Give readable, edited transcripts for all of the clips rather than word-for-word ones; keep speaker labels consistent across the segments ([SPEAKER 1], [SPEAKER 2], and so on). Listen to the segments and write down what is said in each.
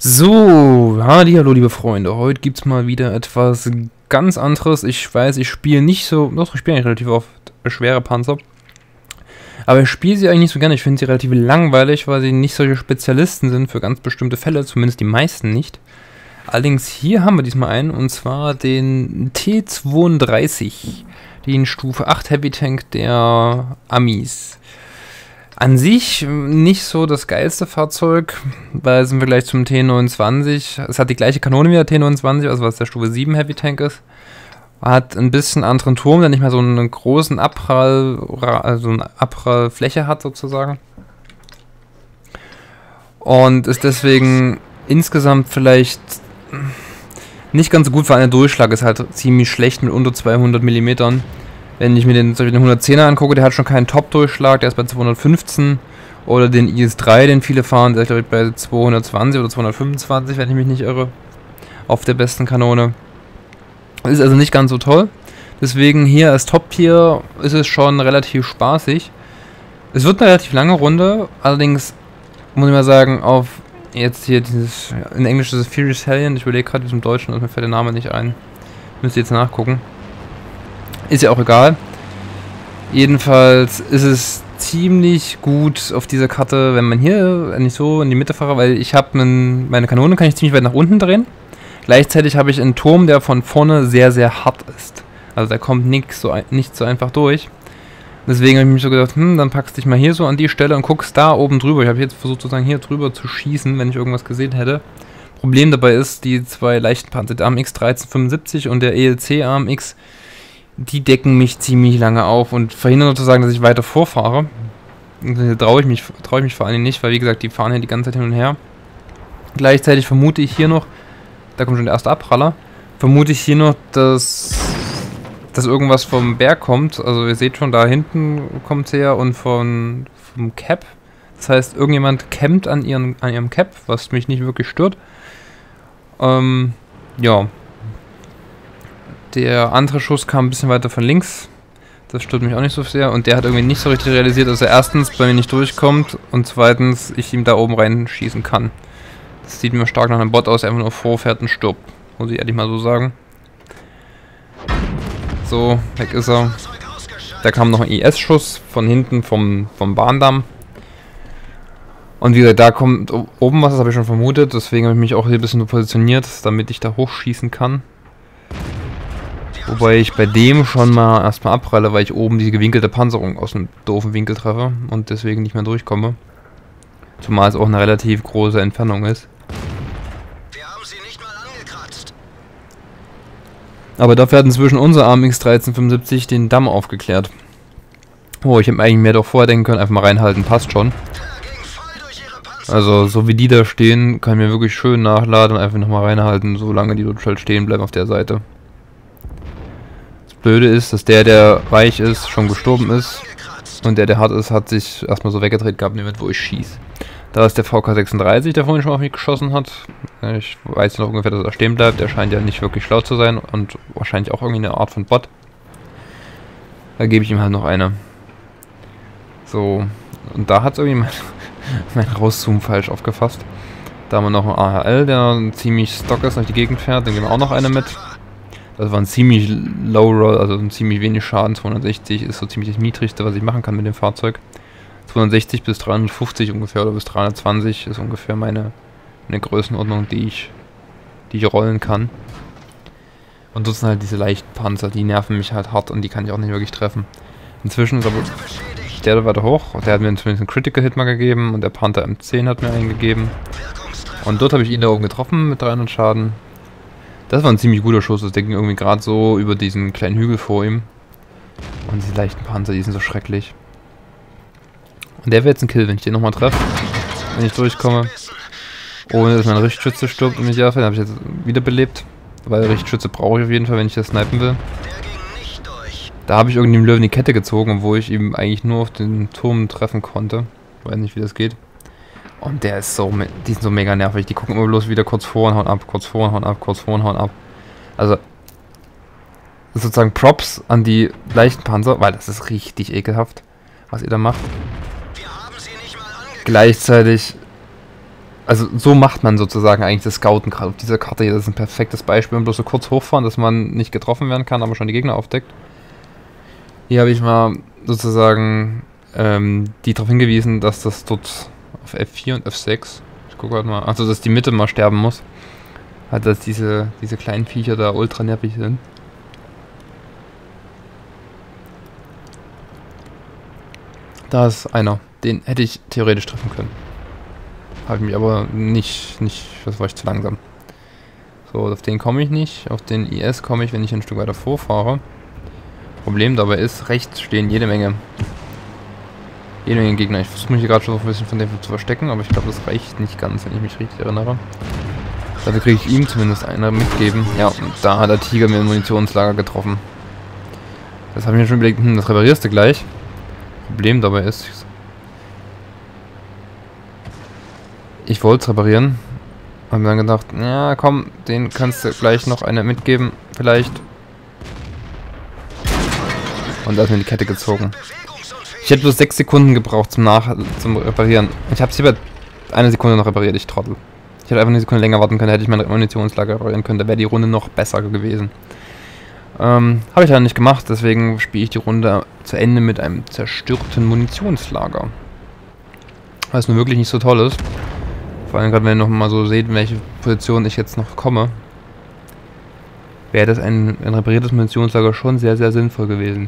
[SPEAKER 1] So, hallo liebe Freunde, heute gibt's mal wieder etwas ganz anderes. Ich weiß, ich spiele nicht so, doch, ich spiele eigentlich relativ oft schwere Panzer. Aber ich spiele sie eigentlich nicht so gerne, ich finde sie relativ langweilig, weil sie nicht solche Spezialisten sind für ganz bestimmte Fälle, zumindest die meisten nicht. Allerdings hier haben wir diesmal einen, und zwar den T-32, den Stufe 8 Heavy Tank der Amis. An sich nicht so das geilste Fahrzeug, weil sind wir gleich zum T29. Es hat die gleiche Kanone wie der T29, also was der Stufe 7 Heavy Tank ist. Hat ein bisschen anderen Turm, der nicht mehr so einen großen Abprallfläche hat sozusagen. Und ist deswegen insgesamt vielleicht nicht ganz so gut, weil der Durchschlag ist halt ziemlich schlecht mit unter 200 mm. Wenn ich mir den 110er angucke, der hat schon keinen Top-Durchschlag, der ist bei 215. Oder den IS-3, den viele fahren, der ist glaube ich bei 220 oder 225, wenn ich mich nicht irre. Auf der besten Kanone. Ist also nicht ganz so toll. Deswegen hier als Top-Tier ist es schon relativ spaßig. Es wird eine relativ lange Runde, allerdings muss ich mal sagen, auf jetzt hier dieses, in Englisch ist es Furious Hellion, ich überlege gerade, wie es im Deutschen ist, mir fällt der Name nicht ein. Müsst ihr jetzt nachgucken. Ist ja auch egal. Jedenfalls ist es ziemlich gut auf dieser Karte, wenn man hier nicht so in die Mitte fahre, weil ich habe meine Kanone kann ich ziemlich weit nach unten drehen. Gleichzeitig habe ich einen Turm, der von vorne sehr, sehr hart ist. Also da kommt nicht so einfach durch. Deswegen habe ich mich so gedacht, dann packst du dich mal hier so an die Stelle und guckst da oben drüber. Ich habe jetzt versucht sozusagen hier drüber zu schießen, wenn ich irgendwas gesehen hätte. Problem dabei ist, die zwei leichten Panzer, der AMX 1375 und der ELC AMX, die decken mich ziemlich lange auf und verhindern sozusagen, dass ich weiter vorfahre. Traue ich mich vor allen Dingen nicht, weil wie gesagt, die fahren hier die ganze Zeit hin und her. Gleichzeitig vermute ich hier noch, da kommt schon der erste Abpraller, vermute ich hier noch, dass irgendwas vom Berg kommt. Also ihr seht schon, da hinten kommt es her und vom Cap. Das heißt, irgendjemand campt an ihrem Cap, was mich nicht wirklich stört. Ja. Der andere Schuss kam ein bisschen weiter von links. Das stört mich auch nicht so sehr. Und der hat irgendwie nicht so richtig realisiert, dass er erstens bei mir nicht durchkommt und zweitens ich ihm da oben reinschießen kann. Das sieht mir stark nach einem Bot aus, der einfach nur vorfährt und stirbt. Muss ich ehrlich mal so sagen. So, weg ist er. Da kam noch ein IS-Schuss von hinten vom Bahndamm. Und wie gesagt, da kommt oben was, das habe ich schon vermutet. Deswegen habe ich mich auch hier ein bisschen positioniert, damit ich da hochschießen kann. Wobei ich bei dem schon mal erstmal abpralle, weil ich oben die gewinkelte Panzerung aus einem doofen Winkel treffe und deswegen nicht mehr durchkomme. Zumal es auch eine relativ große Entfernung ist.
[SPEAKER 2] Wir haben sie nicht mal angekratzt.
[SPEAKER 1] Aber dafür hat inzwischen unser AMX 1375 den Damm aufgeklärt. Oh, ich hätte eigentlich mehr doch vorher denken können, einfach mal reinhalten, passt schon. Also, so wie die da stehen, kann ich mir wirklich schön nachladen und einfach nochmal reinhalten, solange die dort halt stehen bleiben auf der Seite. Blöde ist, dass der weich ist, schon gestorben ist. Und der hart ist, hat sich erstmal so weggedreht gehabt, nämlich wo ich schieße. Da ist der VK36, der vorhin schon auf mich geschossen hat. Ich weiß noch ungefähr, dass er stehen bleibt. Der scheint ja nicht wirklich schlau zu sein und wahrscheinlich auch irgendwie eine Art von Bot. Da gebe ich ihm halt noch eine. So, und da hat irgendwie mein Rauszoom falsch aufgefasst. Da haben wir noch einen AHL, der ziemlich stock ist, durch die Gegend fährt. Dann geben wir auch noch eine mit. Das war ein ziemlich low roll, also ein ziemlich wenig Schaden. 260 ist so ziemlich das niedrigste, was ich machen kann mit dem Fahrzeug. 260 bis 350 ungefähr oder bis 320 ist ungefähr meine Größenordnung, die ich rollen kann. Und das sind halt diese leichten Panzer, die nerven mich halt hart und die kann ich auch nicht wirklich treffen. Inzwischen ist aber der weiter hoch, der hat mir zumindest einen Critical Hit mal gegeben und der Panther M10 hat mir einen gegeben. Und dort habe ich ihn da oben getroffen mit 300 Schaden. Das war ein ziemlich guter Schuss, das ging irgendwie gerade so über diesen kleinen Hügel vor ihm. Und diese leichten Panzer, die sind so schrecklich. Und der wäre jetzt ein Kill, wenn ich den nochmal treffe. Wenn ich durchkomme. Ohne dass mein Richtschütze stirbt und mich jafe, dann habe ich jetzt wiederbelebt. Weil Richtschütze brauche ich auf jeden Fall, wenn ich das snipen will. Da habe ich irgendwie dem Löwen die Kette gezogen, obwohl ich ihm eigentlich nur auf den Turm treffen konnte. Ich weiß nicht, wie das geht. Und der ist so, die sind so mega nervig. Die gucken immer bloß wieder kurz vor und hauen ab, kurz vor und hauen ab, kurz vor und hauen ab. Also, sozusagen Props an die leichten Panzer, weil das ist richtig ekelhaft, was ihr da macht. Gleichzeitig Also so macht man sozusagen eigentlich das Scouten, gerade auf dieser Karte hier. Das ist ein perfektes Beispiel. Man bloß so kurz hochfahren, dass man nicht getroffen werden kann, aber schon die Gegner aufdeckt. Hier habe ich mal sozusagen die darauf hingewiesen, dass das dort auf F4 und F6, ich gucke halt mal, also dass die Mitte mal sterben muss. Halt, dass diese kleinen Viecher da ultra nervig sind. Da ist einer, den hätte ich theoretisch treffen können. Habe ich mich aber nicht, das war ich zu langsam. So, auf den komme ich nicht, auf den IS komme ich, wenn ich ein Stück weiter vorfahre. Problem dabei ist, rechts stehen jede Menge Gegner. Ich versuche mich hier gerade schon ein bisschen von dem zu verstecken, aber ich glaube, das reicht nicht ganz, wenn ich mich richtig erinnere. Dafür kriege ich ihm zumindest einer mitgeben. Ja, und da hat der Tiger mir ein Munitionslager getroffen. Das habe ich mir schon überlegt, das reparierst du gleich. Problem dabei ist, ich wollte es reparieren. Habe dann gedacht, ja komm, den kannst du gleich noch eine mitgeben, vielleicht. Und da ist mir die Kette gezogen. Ich hätte bloß 6 Sekunden gebraucht zum Reparieren. Ich habe es hier bei 1 Sekunde noch repariert, ich Trottel. Ich hätte einfach eine Sekunde länger warten können, hätte ich mein Munitionslager reparieren können, da wäre die Runde noch besser gewesen. Habe ich leider nicht gemacht, deswegen spiele ich die Runde zu Ende mit einem zerstörten Munitionslager. Was nur wirklich nicht so toll ist. Vor allem gerade, wenn ihr noch mal so seht, in welche Position ich jetzt noch komme, wäre das ein repariertes Munitionslager schon sehr, sehr sinnvoll gewesen.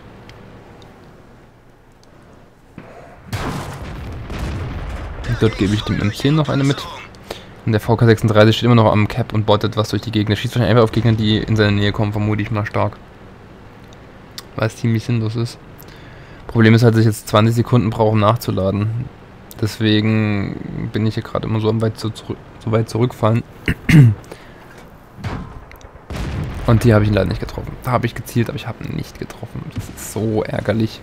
[SPEAKER 1] Und dort gebe ich dem M10 noch eine mit. Und der VK36 steht immer noch am Cap und bottet was durch die Gegner. Schießt wahrscheinlich einfach auf Gegner, die in seine Nähe kommen, vermute ich mal stark. Weil es ziemlich sinnlos ist. Problem ist halt, dass ich jetzt 20 Sekunden brauche, um nachzuladen. Deswegen bin ich hier gerade immer so weit zurückfallen. Und die habe ich ihn leider nicht getroffen. Da habe ich gezielt, aber ich habe ihn nicht getroffen. Das ist so ärgerlich.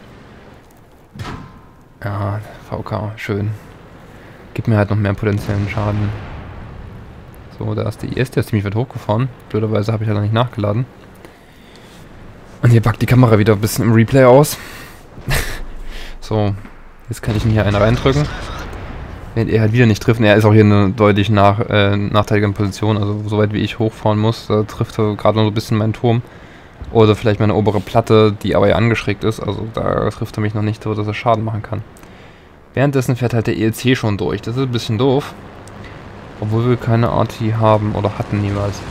[SPEAKER 1] Ja, VK, schön. Gib mir halt noch mehr potenziellen Schaden. So, da ist der IS, der ist ziemlich weit hochgefahren. Blöderweise habe ich halt nicht nachgeladen. Und hier packt die Kamera wieder ein bisschen im Replay aus. So, jetzt kann ich ihn hier einen reindrücken. Wenn er halt wieder nicht trifft, er ist auch hier in einer deutlich nachteiligen Position, also soweit wie ich hochfahren muss, da trifft er gerade noch so ein bisschen meinen Turm. Oder vielleicht meine obere Platte, die aber ja angeschrägt ist, also da trifft er mich noch nicht so, dass er Schaden machen kann. Währenddessen fährt halt der ELC schon durch, das ist ein bisschen doof. Obwohl wir keine RT haben oder hatten niemals.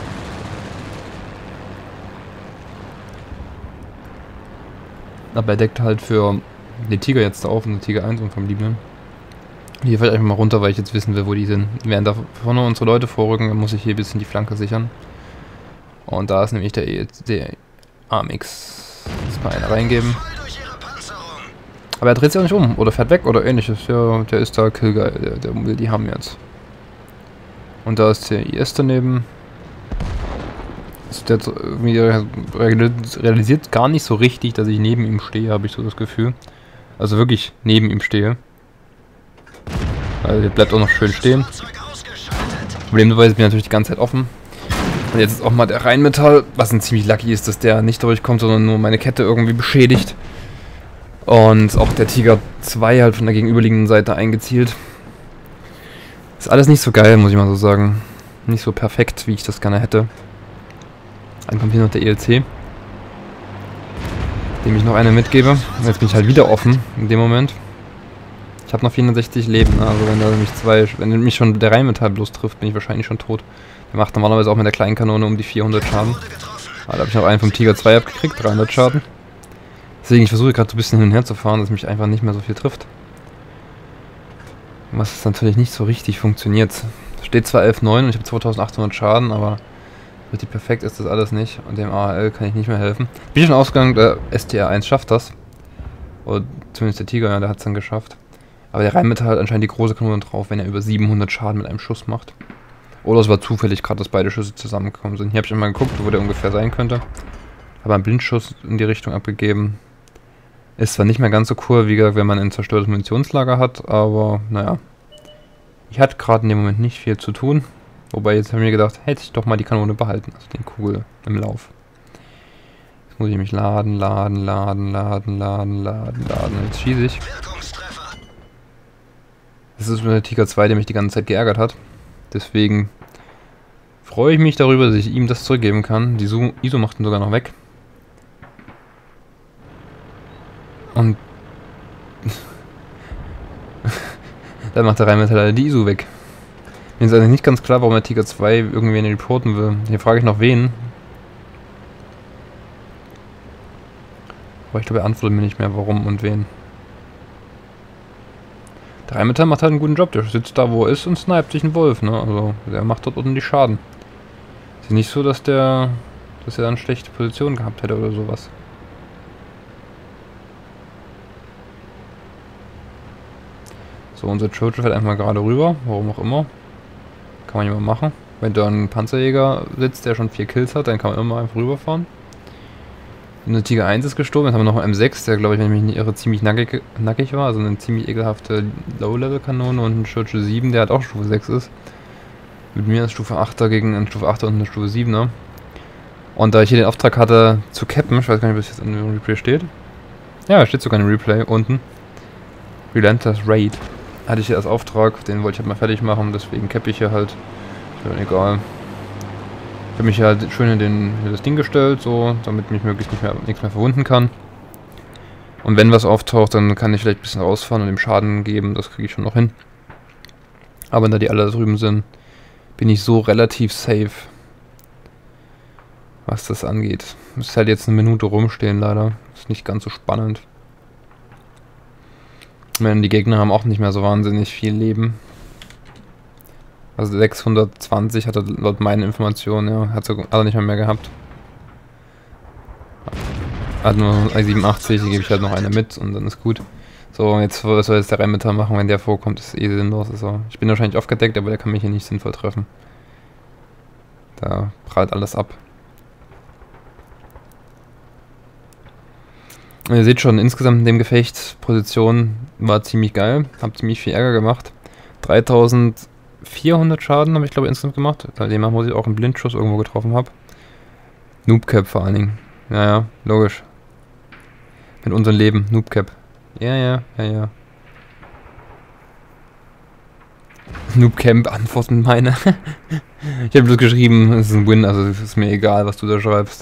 [SPEAKER 1] Aber er deckt halt für den Tiger jetzt auf und den Tiger 1 und vom Liebenden. Hier fällt einfach mal runter, weil ich jetzt wissen will, wo die sind. Während da vorne unsere Leute vorrücken, dann muss ich hier ein bisschen die Flanke sichern. Und da ist nämlich der AMX. Jetzt mal einer reingeben. Aber er dreht sich auch nicht um oder fährt weg oder ähnliches. Ja, der ist da Killgeil, der will die haben jetzt. Und da ist der IS daneben. Der realisiert gar nicht so richtig, dass ich neben ihm stehe, habe ich so das Gefühl. Also wirklich neben ihm stehe. Weil der bleibt auch noch schön stehen. Problemweise bin ich natürlich die ganze Zeit offen. Und jetzt ist auch mal der Rheinmetall, was ein ziemlich lucky ist, dass der nicht durchkommt, sondern nur meine Kette irgendwie beschädigt. Und auch der Tiger 2 halt von der gegenüberliegenden Seite eingezielt. Ist alles nicht so geil, muss ich mal so sagen. Nicht so perfekt, wie ich das gerne hätte. Dann kommt hier noch der ELC, dem ich noch eine mitgebe. Und jetzt bin ich halt wieder offen in dem Moment. Ich habe noch 460 Leben, also wenn mich schon der Rheinmetall bloß trifft, bin ich wahrscheinlich schon tot. Der macht normalerweise auch mit der kleinen Kanone um die 400 Schaden. Da habe ich noch einen vom Tiger 2 abgekriegt, 300 Schaden. Deswegen, ich versuche gerade so ein bisschen hin und her zu fahren, dass mich einfach nicht mehr so viel trifft. Was natürlich nicht so richtig funktioniert. Steht zwar 11,9 und ich habe 2800 Schaden, aber richtig perfekt ist das alles nicht. Und dem AHL kann ich nicht mehr helfen. Bin schon ausgegangen, der STR1 schafft das. Oder zumindest der Tiger, ja, der hat es dann geschafft. Aber der Rheinmetall hat anscheinend die große Kanone drauf, wenn er über 700 Schaden mit einem Schuss macht. Oder es war zufällig gerade, dass beide Schüsse zusammengekommen sind. Hier habe ich einmal geguckt, wo der ungefähr sein könnte. Habe einen Blindschuss in die Richtung abgegeben. Ist zwar nicht mehr ganz so cool, wie gesagt, wenn man ein zerstörtes Munitionslager hat, aber naja. Ich hatte gerade in dem Moment nicht viel zu tun. Wobei jetzt habe ich mir gedacht, hätte ich doch mal die Kanone behalten, also den Kugel im Lauf. Jetzt muss ich mich laden. Jetzt schieße ich. Das ist der Tiger 2, der mich die ganze Zeit geärgert hat. Deswegen freue ich mich darüber, dass ich ihm das zurückgeben kann. Die ISO macht ihn sogar noch weg. Und dann macht der Rheinmetall die ISO weg. Mir ist eigentlich nicht ganz klar, warum der Tiger 2 irgendwen reporten will. Hier frage ich noch wen. Aber ich glaube, er antwortet mir nicht mehr, warum und wen. Der Rheinmetall macht halt einen guten Job. Der sitzt da, wo er ist und sniped sich einen Wolf, ne? Also, der macht dort ordentlich Schaden. Ist nicht so, dass er dann schlechte Position gehabt hätte oder sowas. So, unser Churchill fährt einfach mal gerade rüber, warum auch immer. Kann man ja mal machen. Wenn da ein Panzerjäger sitzt, der schon 4 Kills hat, dann kann man immer einfach rüberfahren. Unser Tiger 1 ist gestorben, jetzt haben wir noch einen M6, der, glaube ich, wenn ich mich nicht irre, ziemlich nackig war. Also eine ziemlich ekelhafte Low-Level-Kanone, und ein Churchill 7, der halt auch Stufe 6 ist. Mit mir ist Stufe 8er gegen eine Stufe 8er und eine Stufe 7er. Und da ich hier den Auftrag hatte zu cappen, ich weiß gar nicht, ob es jetzt in dem Replay steht. Ja, steht sogar im Replay unten. Relentless Raid. Hatte ich hier als Auftrag, den wollte ich halt mal fertig machen, deswegen cappe ich hier halt. Ja, egal. Ich habe mich hier halt schön in das Ding gestellt, so, damit mich möglichst nichts mehr verwunden kann. Und wenn was auftaucht, dann kann ich vielleicht ein bisschen rausfahren und dem Schaden geben, das kriege ich schon noch hin. Aber da die alle da drüben sind, bin ich so relativ safe, was das angeht. Muss halt jetzt eine Minute rumstehen, leider. Ist nicht ganz so spannend. Die Gegner haben auch nicht mehr so wahnsinnig viel Leben. Also 620 hat er laut meinen Informationen, ja, hat er nicht mehr gehabt. Hat nur 87, die gebe ich halt noch eine mit und dann ist gut. So, jetzt was soll jetzt der Rheinmetall machen, wenn der vorkommt, ist eh sinnlos. Also, ich bin wahrscheinlich aufgedeckt, aber der kann mich hier nicht sinnvoll treffen. Da prallt alles ab. Und ihr seht schon, insgesamt in dem Gefecht, Position war ziemlich geil, hab ziemlich viel Ärger gemacht. 3400 Schaden habe ich, glaube ich, insgesamt gemacht, demnach muss ich auch einen Blindschuss irgendwo getroffen habe. Noobcap vor allen Dingen. Ja, ja, logisch. Mit unserem Leben, Noobcap. Ja. Noobcamp antworten meine. Ich habe bloß geschrieben, es ist ein Win, also es ist mir egal, was du da schreibst.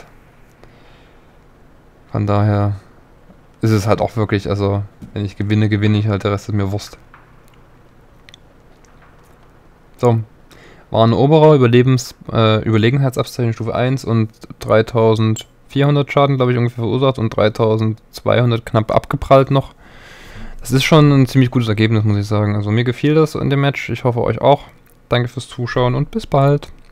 [SPEAKER 1] Von daher ist es halt auch wirklich, also wenn ich gewinne, gewinne ich halt, der Rest ist mir Wurst. So, war ein oberer Überlegenheitsabzeichen Stufe 1 und 3400 Schaden, glaube ich, ungefähr verursacht und 3200 knapp abgeprallt noch. Das ist schon ein ziemlich gutes Ergebnis, muss ich sagen. Also mir gefiel das in dem Match, ich hoffe euch auch. Danke fürs Zuschauen und bis bald.